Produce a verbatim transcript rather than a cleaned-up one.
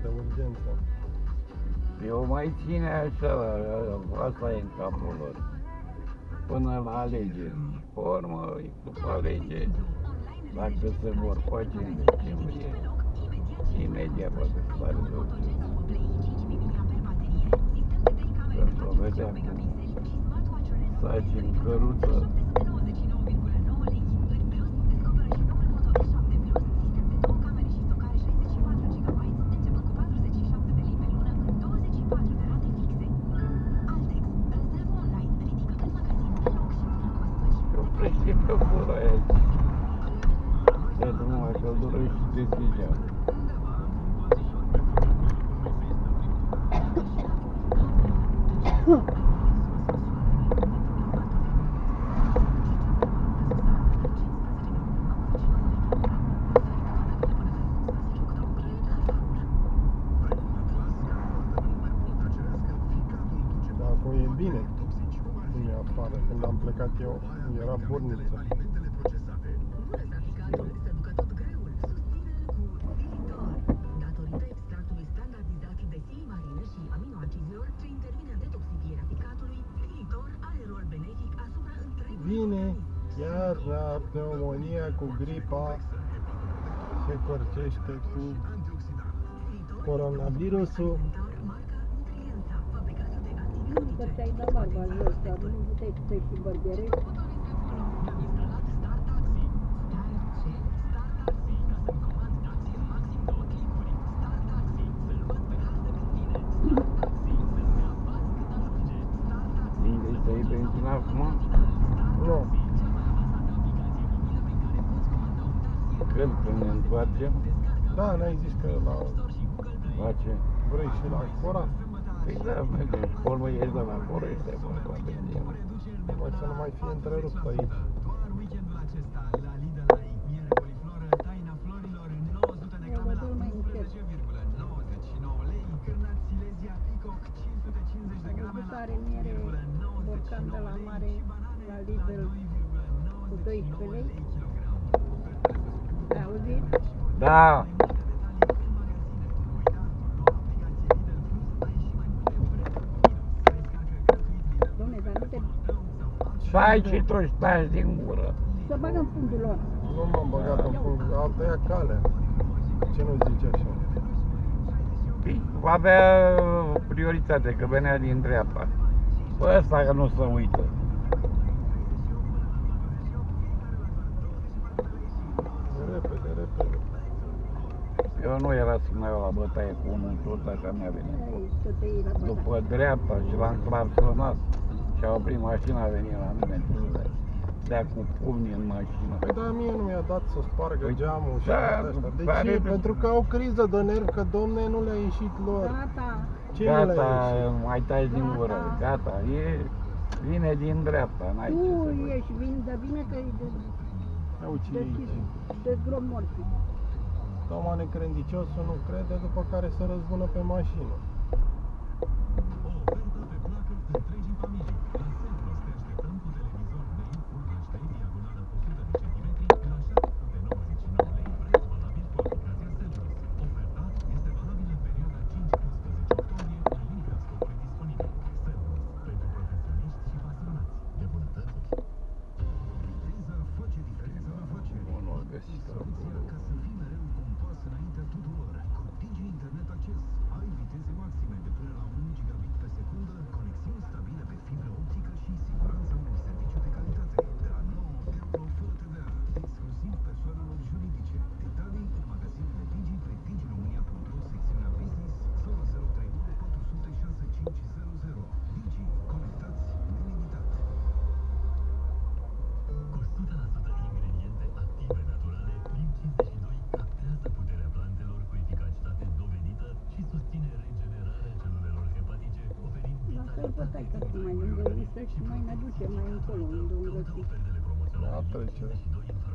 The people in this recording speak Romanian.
de urgență. Eu mai ține așa, asta e în capul lor. Până la alegeri. Pe urmă, după alegeri, dacă se vor face în decembrie, imediat poate să pare de pentru a vedea cum saci în căruță. Oprește pe gura aia. Dă drumul la căldură și deschide. Dar acum e bine. Cum e afară, când am plecat eu, era furniță. Vine iarna pneumonia cu gripa, se corcește cu coronavirusul. Că ți-ai dat barba ăsta, nu puteai să te și bărbierești. Vinde să iei benzina acum? Nu. Când, când ne întoarcem? Da, n-ai zis că la... Face. Vrei și la Cora? Păi da, mergem și pe urmă ieși de la acolo, este acolo la benzină. Mai să nu mai fie întrerupt aici. Are miere borcan de la mare la Lidl cu doisprezece lei. Ai auzit? Da! Dom'le, dar nu te... Să ai și tu stai din gură. Să bagă în fundul lor. Nu m-am băgat în fund, am tăiat calea. Ce nu zici așa? Păi, avea prioritate, că venea din dreapta. Păi ăsta că nu se uită. Repede, repede. Eu nu era să mai iau la bătaie cu unul tot așa mi-a venit. Ei, să te iei la bătaie. După dreapta și l-am clapsonat și a oprit mașina, a venit la mine și dea cu pumnii în mașină. Păi da, mie nu mi-a dat să spargă Păi, geamul și da, astea. De pare ce? de- Pentru că au criză de nervi, că domne nu le-a ieșit lor. Gata. Ce nu le-a Gata, ieșit? mai tai din Gata. gură, gata, e, vine din dreapta, n-ai ce să Tu faci. ești vin, dar bine că e de... Au ce de... aici. de grom morți. Toma necredinciosul nu crede, după care se răzbună pe mașină. Nu l găsit acolo. Stai că mai lângă listă și mai ne duce mai încolo unde o găsi. La trecere.